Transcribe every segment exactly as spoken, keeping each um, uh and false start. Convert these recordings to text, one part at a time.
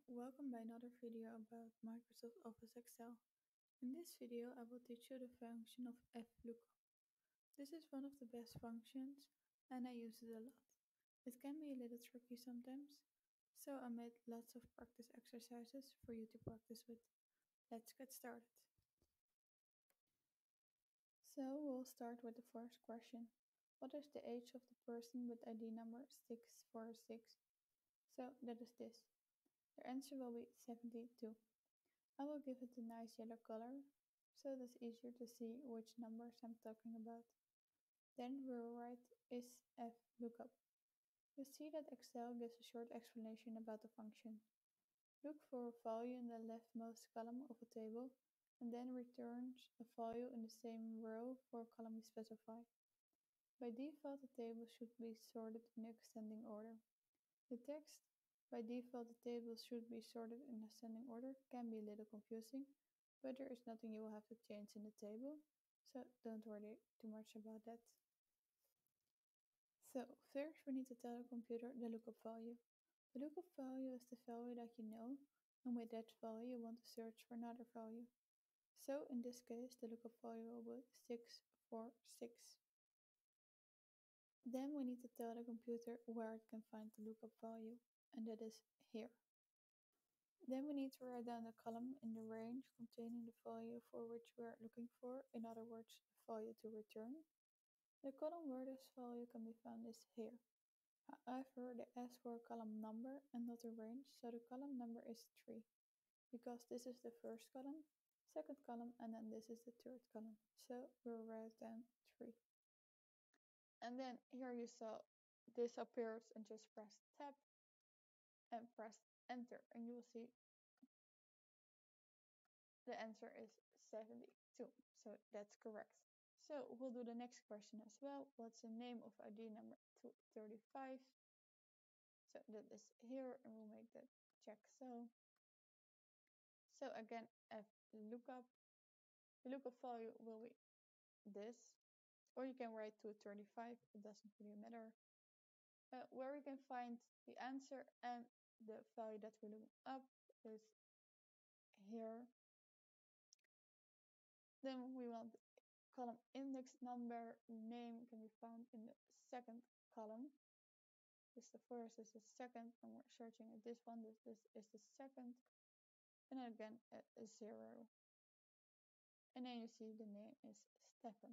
welcome by another video about Microsoft Office Excel. In this video I will teach you the function of VLOOKUP. This is one of the best functions and I use it a lot. It can be a little tricky sometimes, so I made lots of practice exercises for you to practice with. Let's get started. So we'll start with the first question. What is the age of the person with I D number six four six? So that is this. The answer will be seventy-two. I will give it a nice yellow color, so that's easier to see which numbers I'm talking about. Then we'll write is VLOOKUP. You see that Excel gives a short explanation about the function. Look for a value in the leftmost column of a table and then returns a value in the same row for a column we specify. By default, the table should be sorted in ascending order. The text by default the tables should be sorted in ascending order can be a little confusing, but there is nothing you will have to change in the table, so don't worry too much about that. So first we need to tell the computer the lookup value. The lookup value is the value that you know, and with that value you want to search for another value. So in this case the lookup value will be six four six. Then we need to tell the computer where it can find the lookup value, and that is here. Then we need to write down the column in the range containing the value for which we are looking for, in other words, the value to return. The column where this value can be found is here. However, they ask for a column number and not a range, so the column number is three, because this is the first column, second column, and then this is the third column. So we'll write down three. And then here you saw this appears, and just press tab and press enter, and you will see the answer is seventy-two, so that's correct. So we'll do the next question as well. What's the name of I D number two thirty-five? So that is here, and we'll make that check so. So again, VLOOKUP. The lookup value will be this, or you can write two thirty-five, it doesn't really matter. Uh, where we can find the answer and the value that we're looking up is here. Then we want column index number, name can be found in the second column. This is the first, this is the second, and we're searching at this one, this, this is the second. And then again a, a zero. And then you see the name is Stefan.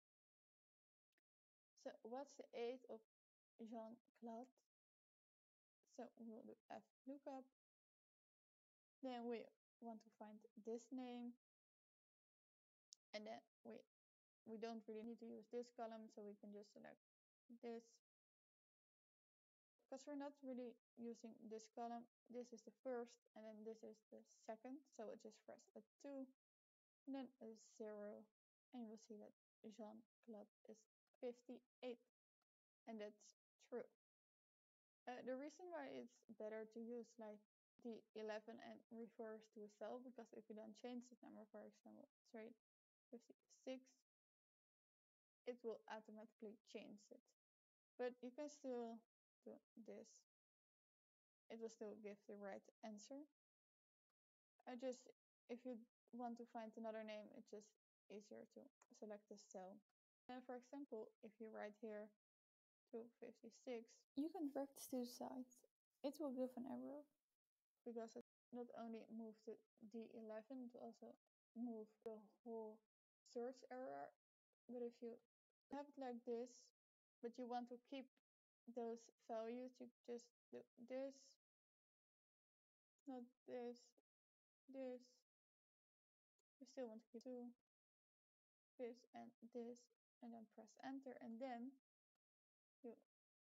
So what's the age of Jean-Claude? So we'll do VLOOKUP. Then we want to find this name. And then we we don't really need to use this column, so we can just select this. Because we're not really using this column, this is the first, and then this is the second. So it just press a two, and then a zero, and you'll see that Jean-Claude is fifty-eight, and that's true. Uh, the reason why it's better to use like the eleven and refers to a cell, because if you don't change this number, for example, sorry, fifty-six, it will automatically change it. But you can still do this. It will still give the right answer. I just, if you want to find another name, it's just easier to select the cell. And for example, if you write here two fifty-six, you can drag this to the side. It will give an error, because it not only moves the D eleven, it will also move the whole search error. But if you have it like this, but you want to keep those values, you just do this, not this, this. You still want to keep two, this and this, and then press enter, and then you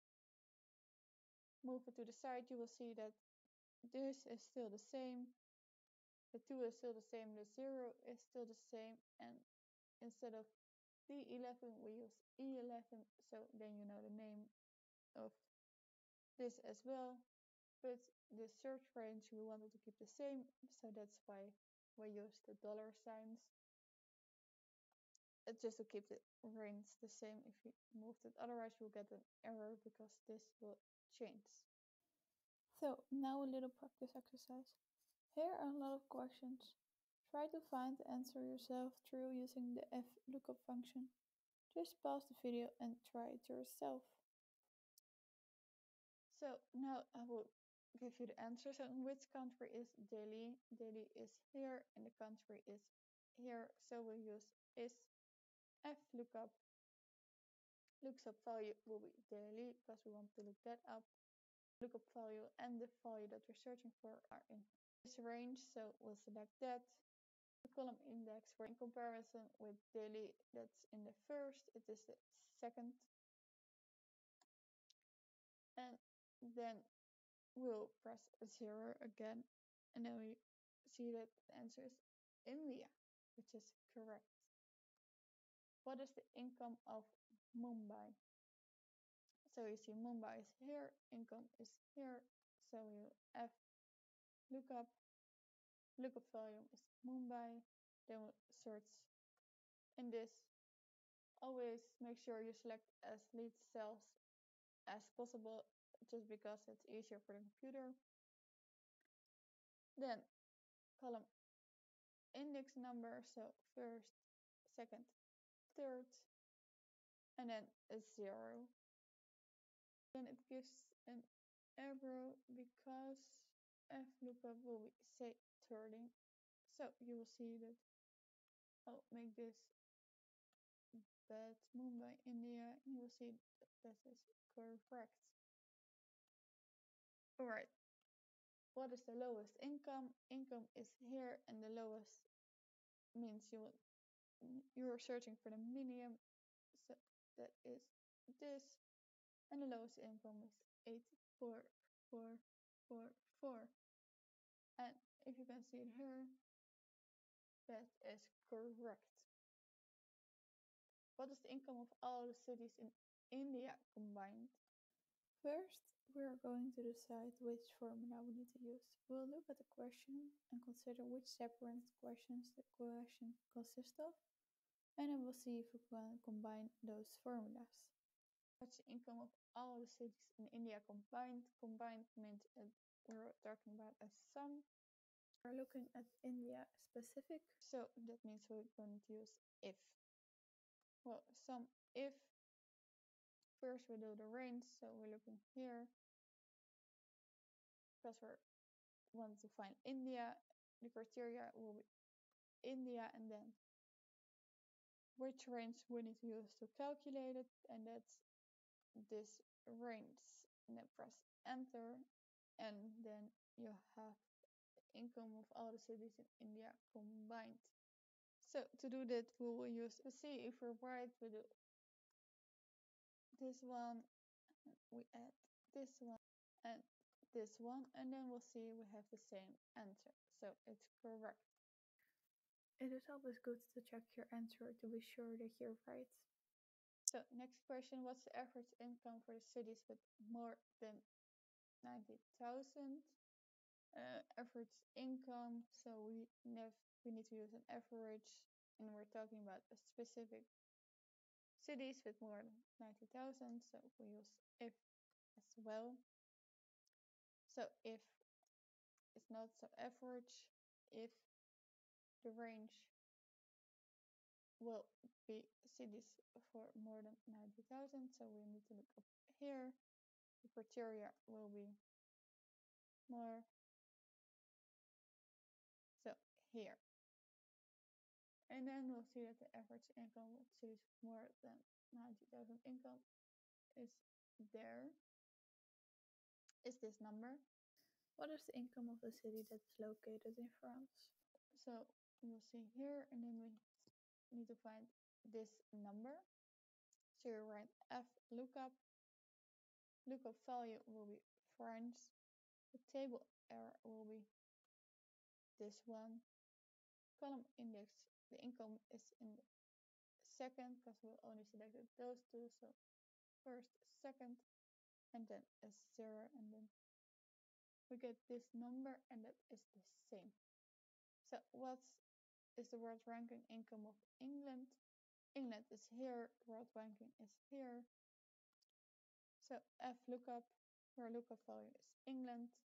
move it to the side. You will see that this is still the same, the two is still the same, the zero is still the same, and instead of D eleven we use E eleven, so then you know the name of this as well. But the search range we wanted to keep the same, so that's why we use the dollar signs. It's just to keep the range the same if you moved it, otherwise you'll get an error because this will change. So now a little practice exercise. Here are a lot of questions. Try to find the answer yourself through using the VLOOKUP function. Just pause the video and try it yourself. So now I will give you the answer. So in which country is Delhi? Delhi is here and the country is here. So we'll use is VLOOKUP. Looks up value will be Delhi because we want to look that up. Lookup value and the value that we're searching for are in this range, so we'll select that. The column index for in comparison with Delhi, that's in the first, it is the second. And then we'll press zero again, and then we see that the answer is India, which is correct. What is the income of Mumbai? So you see Mumbai is here, income is here, so we F lookup, lookup volume is Mumbai, then we'll search in this. Always make sure you select as least cells as possible, just because it's easier for the computer. Then column index number, so first, second, third, and then a zero. Then it gives an arrow because VLOOKUP will be say turning. So you will see that I'll make this bed Mumbai, India, and you will see that this is correct. Alright. What is the lowest income? Income is here, and the lowest means you will, you're searching for the minimum, so that is this, and the lowest income is eight four four four four. And if you can see it here, that is correct. What is the income of all the cities in India combined? First, we are going to decide which formula we need to use. We'll look at the question and consider which separate questions the question consists of, and then we'll see if we can combine those formulas. What's the income of all the cities in India combined? Combined means uh, we're talking about a sum. We're looking at India specific, so that means we're going to use if. Well, sum if. First we do the range, so we're looking here because we want to find India. The criteria will be India, and then which range we need to use to calculate it, and that's this range. And then press enter, and then you have the income of all the cities in India combined. So to do that, we will use to see if we're right. We do this one, we add this one, and this one, and then we'll see we have the same answer. So it's correct. It is always good to check your answer to be sure that you're right. So next question, what's the average income for the cities with more than ninety thousand? Uh, average income, so we nev we need to use an average, and we're talking about a specific cities with more than ninety thousand, so we use if as well. So if it's not so average, if the range will be cities for more than ninety thousand, so we need to look up here. The criteria will be more, so here. And then we'll see that the average income of cities with more than ninety thousand income is there, is this number. What is the income of the city that is located in France? So we'll see here, and then we need to find this number. So you write VLOOKUP. Lookup value will be France. The table error will be this one. Column index, the income is in the second because we only selected those two. So first, second, and then a zero, and then we get this number, and that is the same. So what is the world ranking income of England? England is here, world ranking is here. So VLOOKUP, where lookup value is England,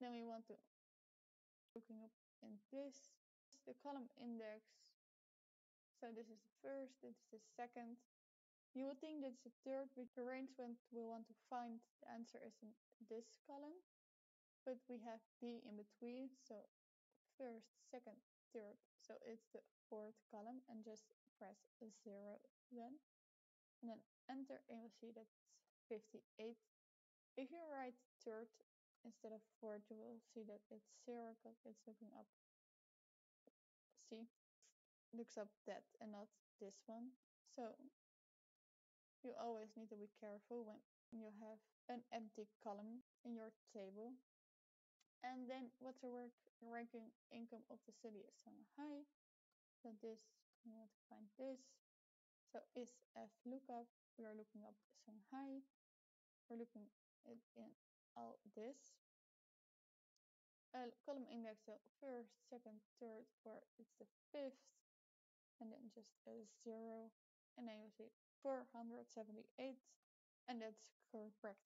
Then we want to looking up in this, the column index. So this is the first, this is the second. You would think that's the third, but the arrangement we want to find the answer is in this column, but we have B in between, so first, second, third, so it's the fourth column, and just press zero then, and then enter, and you'll see that's fifty-eight. If you write third instead of fourth, you will see that it's zero because it's looking up. See, looks up that and not this one. So you always need to be careful when you have an empty column in your table. And then what's the work ranking income of the city is Shanghai. So this, we want to find this. So is VLOOKUP, we are looking up Shanghai. We're looking it in all this. Uh, column index, so first, second, third, fourth, it's the fifth. And then just a zero. And then you see four hundred seventy-eight. And that's correct.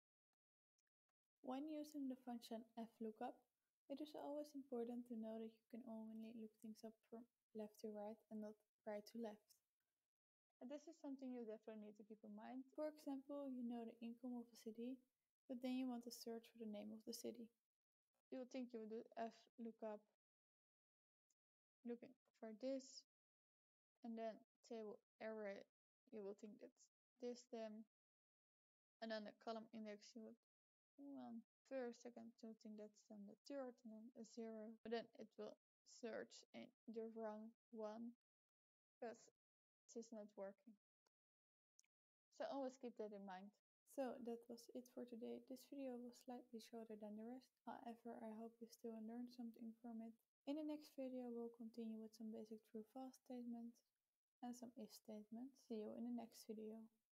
When using the function VLOOKUP, it is always important to know that you can only look things up from left to right and not right to left. And this is something you definitely need to keep in mind. For example, you know the income of a city, but then you want to search for the name of the city. You would think you would do VLOOKUP looking for this, and then table array, you will think that's this then, and then the column index, you would one first, second, you think that's then the third, and then a zero, but then it will search in the wrong one because it is not working. So always keep that in mind. So that was it for today. This video was slightly shorter than the rest. However, I hope you still learned something from it. In the next video, we'll continue with some basic true false statements and some if statements. See you in the next video.